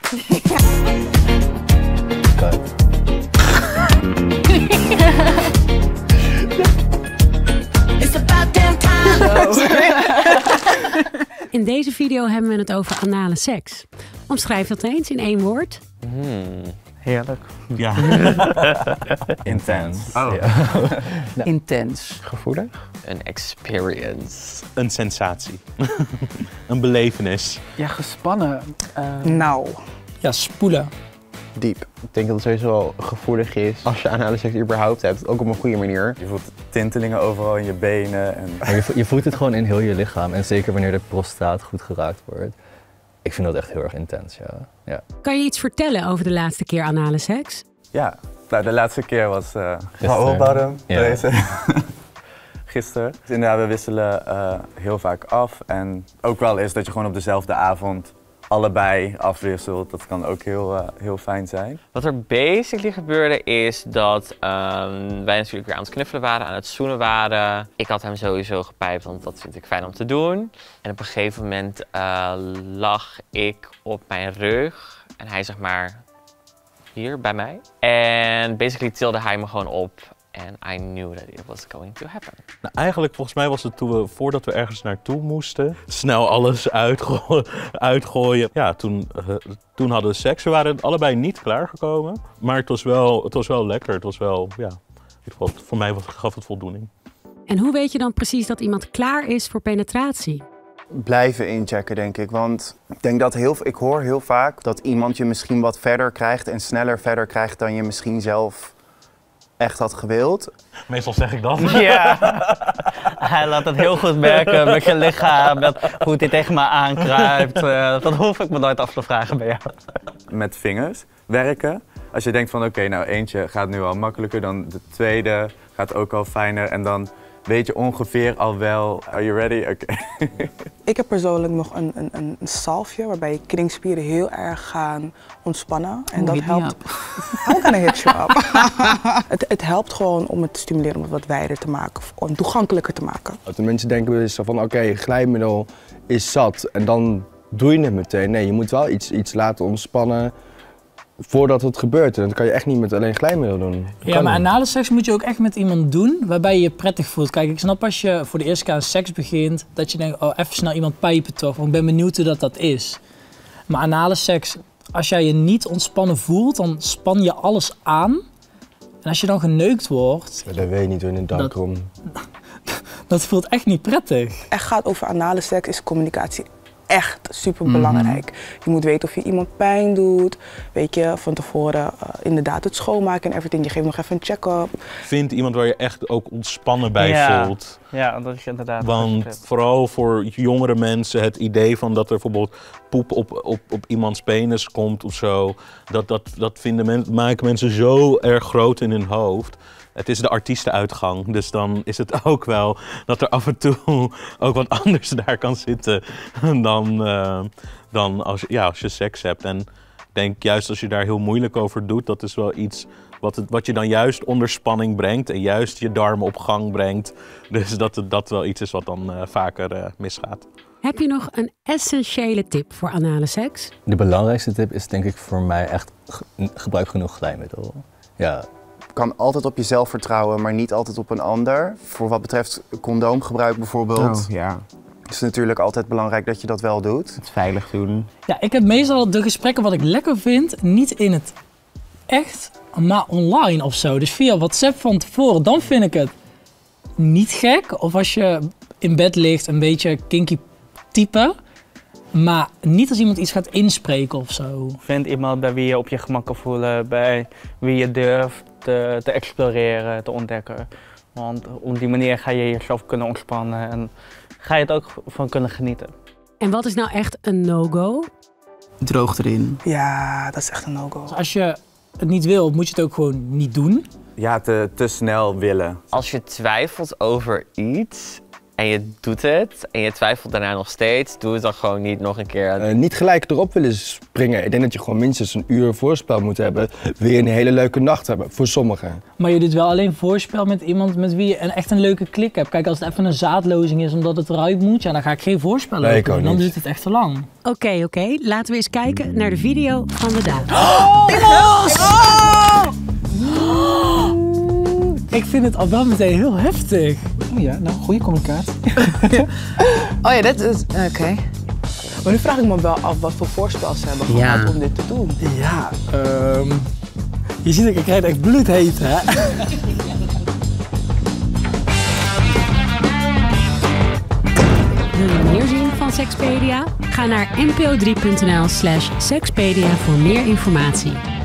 In deze video hebben we het over anale seks. Omschrijf dat eens in 1 woord. Heerlijk. Ja. Intens. Oh. Ja. Intens. Gevoelig. Een experience. Een sensatie. Een belevenis. Ja, gespannen. Nou. Ja, spoelen. Diep. Ik denk dat het sowieso wel gevoelig is als je anale seks überhaupt hebt, ook op een goede manier. Je voelt tintelingen overal in je benen. En... Je voelt het gewoon in heel je lichaam en zeker wanneer de prostaat goed geraakt wordt. Ik vind dat echt heel erg intens, ja. Kan je iets vertellen over de laatste keer anale seks? Ja, nou, de laatste keer was Gisteren. Gisteren. Dus inderdaad, we wisselen heel vaak af. En ook wel is dat je gewoon op dezelfde avond allebei afwisselt. Dat kan ook heel fijn zijn. Wat er basically gebeurde is dat wij natuurlijk weer aan het knuffelen waren, aan het zoenen waren. Ik had hem sowieso gepijpt, want dat vind ik fijn om te doen. En op een gegeven moment lag ik op mijn rug en hij zeg maar hier bij mij. En basically tilde hij me gewoon op. En I knew that it was going to happen. Nou, eigenlijk volgens mij was het voordat we ergens naartoe moesten, snel alles uitgooien. Ja, toen hadden we seks. We waren allebei niet klaargekomen, maar het was wel lekker. Het was wel, ja, voor mij gaf het voldoening. En hoe weet je dan precies dat iemand klaar is voor penetratie? Blijven inchecken, denk ik. Want ik denk dat ik hoor heel vaak dat iemand je misschien wat verder krijgt en sneller verder krijgt dan je misschien zelf echt had gewild. Meestal zeg ik dat. Ja, hij laat het heel goed merken met je lichaam, met hoe hij tegen me aankruipt. Dat hoef ik me nooit af te vragen bij jou. Met vingers werken. Als je denkt van oké, nou eentje gaat nu al makkelijker, dan de tweede gaat ook al fijner. En dan weet je ongeveer al wel, are you ready? Oké. Ik heb persoonlijk nog een salfje waarbij je kringspieren heel erg gaan ontspannen. En dat helpt. How can I hit you up? Het helpt gewoon om het te stimuleren, om het wat wijder te maken, om het toegankelijker te maken. De mensen denken dus van oké, glijmiddel is zat en dan doe je het meteen. Nee, je moet wel iets laten ontspannen voordat het gebeurt. En dat kan je echt niet met alleen glijmiddel doen. Ja, maar anale seks moet je ook echt met iemand doen waarbij je je prettig voelt. Kijk, ik snap als je voor de eerste keer aan seks begint, dat je denkt, oh, even snel iemand pijpen toch, want ik ben benieuwd hoe dat is. Maar anale seks, als jij je niet ontspannen voelt, dan span je alles aan. En als je dan geneukt wordt... Ja, dat weet je niet in een dak om. Dat voelt echt niet prettig. Echt gaat over anale seks is communicatie echt super belangrijk. Je moet weten of je iemand pijn doet. Weet je, van tevoren inderdaad het schoonmaken en everything. Je geeft nog even een check-up. Vind iemand waar je echt ook ontspannen bij voelt. Ja, dat is inderdaad. Want vooral voor jongere mensen het idee van dat er bijvoorbeeld poep op iemands penis komt of zo. Dat maken mensen zo erg groot in hun hoofd. Het is de artiestenuitgang, dus dan is het ook wel dat er af en toe ook wat anders daar kan zitten dan als je seks hebt. En ik denk juist als je daar heel moeilijk over doet, dat is wel iets wat je dan juist onder spanning brengt en juist je darmen op gang brengt. Dus dat wel iets is wat dan vaker misgaat. Heb je nog een essentiële tip voor anale seks? De belangrijkste tip is denk ik voor mij echt gebruik genoeg glijmiddel. Ja. Je kan altijd op jezelf vertrouwen, maar niet altijd op een ander. Voor wat betreft condoomgebruik bijvoorbeeld. Oh, ja. Het is natuurlijk altijd belangrijk dat je dat wel doet. Het veilig doen. Ja, ik heb meestal de gesprekken wat ik lekker vind, niet in het echt, maar online of zo. Dus via WhatsApp van tevoren, dan vind ik het niet gek. Of als je in bed ligt, een beetje kinky type. Maar niet als iemand iets gaat inspreken of zo. Vind iemand bij wie je op je gemak kan voelen, bij wie je durft te exploreren, te ontdekken. Want op die manier ga je jezelf kunnen ontspannen en ga je het ook van kunnen genieten. En wat is nou echt een no-go? Droog erin. Ja, dat is echt een no-go. Dus als je het niet wil, moet je het ook gewoon niet doen. Ja, te snel willen. Als je twijfelt over iets, en je doet het en je twijfelt daarna nog steeds, doe het dan gewoon niet nog een keer. Niet gelijk erop willen springen. Ik denk dat je gewoon minstens een uur voorspel moet hebben. Wil je een hele leuke nacht hebben, voor sommigen. Maar je doet wel alleen voorspel met iemand met wie je echt een leuke klik hebt. Kijk, als het even een zaadlozing is omdat het eruit moet, ja, dan ga ik geen voorspel doen. Dan duurt het echt te lang. Oké. Laten we eens kijken naar de video van de daad. Ik vind het al wel meteen heel heftig. Oh ja, nou, goede communicatie. Oh ja, dat is... Oké. Maar nu vraag ik me wel af wat voor voorspel ze hebben gehad om dit te doen. Ja, je ziet, ik krijg echt bloedheet, hè? Wil je meer zien van Sexpedia? Ga naar npo3.nl/Sexpedia voor meer informatie.